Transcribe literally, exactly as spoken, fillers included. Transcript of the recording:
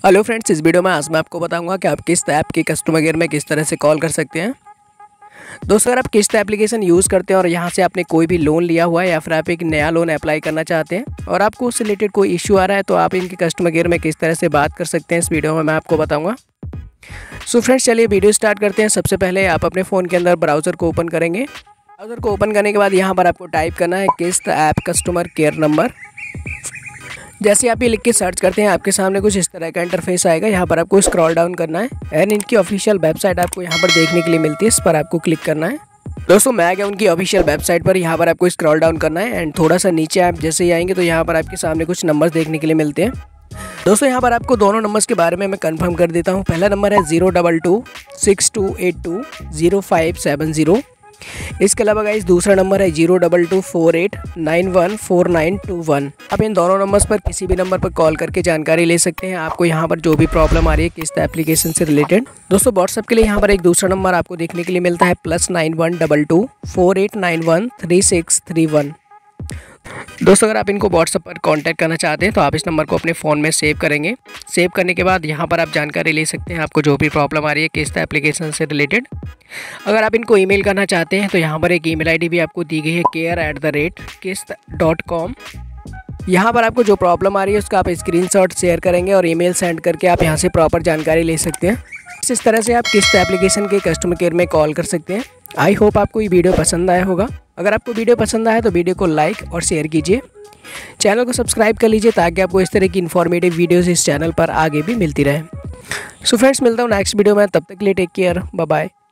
Hello friends, इस video में आज मैं आपको बताऊंगा कि आप किस्त ऐप के कस्टमर केयर में किस तरह से कॉल कर सकते हैं। दोस्तों, अगर आप किस्त एप्लीकेशन यूज़ करते हैं और यहाँ से आपने कोई भी लोन लिया हुआ है या फिर आप एक नया लोन अप्लाई करना चाहते हैं और आपको उससे रिलेटेड कोई इश्यू आ रहा है, तो आप इनके कस्टमर केयर में किस तरह से बात कर सकते हैं, इस वीडियो में मैं आपको बताऊँगा। सो फ्रेंड्स, चलिए वीडियो स्टार्ट करते हैं। सबसे पहले आप अपने फ़ोन के अंदर ब्राउज़र को ओपन करेंगे। ब्राउज़र को ओपन करने के बाद यहाँ पर आपको टाइप करना है किस्त ऐप कस्टमर केयर नंबर। जैसे आप ये लिख के सर्च करते हैं, आपके सामने कुछ इस तरह का इंटरफेस आएगा। यहाँ पर आपको स्क्रॉल डाउन करना है एंड इनकी ऑफिशियल वेबसाइट आपको यहाँ पर देखने के लिए मिलती है, इस पर आपको क्लिक करना है। दोस्तों, मैं आ गया उनकी ऑफिशियल वेबसाइट पर। यहाँ पर आपको स्क्रॉल डाउन करना है एंड थोड़ा सा नीचे आप जैसे ही आएंगे तो यहाँ पर आपके सामने कुछ नंबर्स देखने के लिए मिलते हैं। दोस्तों, यहाँ पर आपको दोनों नंबर्स के बारे में मैं कंफर्म कर देता हूँ। पहला नंबर है zero double two six two eight two zero five seven zero. इसके अलावा गाइस दूसरा नंबर है zero double two four eight nine one four nine two one. आप इन दोनों नंबर्स पर किसी भी नंबर पर कॉल करके जानकारी ले सकते हैं, आपको यहाँ पर जो भी प्रॉब्लम आ रही है किस्त एप्लीकेशन से रिलेटेड। दोस्तों, व्हाट्सएप के लिए यहाँ पर एक दूसरा नंबर आपको देखने के लिए मिलता है plus nine one double two four eight nine one three six three one. दोस्तों, अगर आप इनको व्हाट्सएप पर कांटेक्ट करना चाहते हैं तो आप इस नंबर को अपने फ़ोन में सेव करेंगे। सेव करने के बाद यहाँ पर आप जानकारी ले सकते हैं, आपको जो भी प्रॉब्लम आ रही है किस्त एप्लीकेशन से रिलेटेड। अगर आप इनको ईमेल करना चाहते हैं तो यहाँ पर एक ईमेल आईडी भी आपको दी गई है, केयर एट द रेट किस्त डॉट कॉम। यहाँ पर आपको जो प्रॉब्लम आ रही है उसका आप स्क्रीनशॉट शेयर करेंगे और ईमेल सेंड करके आप यहाँ से प्रॉपर जानकारी ले सकते हैं। इस तरह से आप किस्त एप्लीकेशन के कस्टमर केयर में कॉल कर सकते हैं। आई होप आपको ये वीडियो पसंद आया होगा। अगर आपको वीडियो पसंद आया तो वीडियो को लाइक और शेयर कीजिए। चैनल को सब्सक्राइब कर लीजिए ताकि आपको इस तरह की इन्फॉर्मेटिव वीडियोस इस चैनल पर आगे भी मिलती रहे। सो फ्रेंड्स, मिलता हूँ नेक्स्ट वीडियो में, तब तक के लिए टेक केयर, बाय बाय।